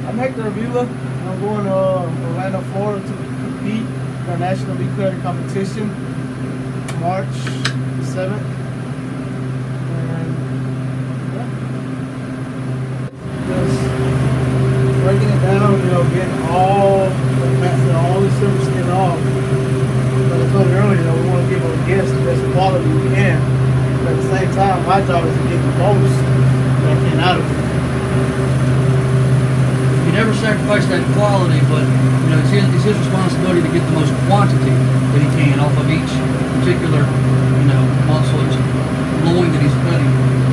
I'm Hector Avila. I'm going to Orlando, Florida to compete in our national meat cutting competition March 7th. And yeah, just breaking it down, getting all the fats and all the silver skin off. But I told you earlier, we want to give our guests the best quality we can. But at the same time, my job is to get the most that I can out of it. You never sacrifice that quality, but it's his responsibility to get the most quantity that he can off of each particular muscle, each loin that he's cutting.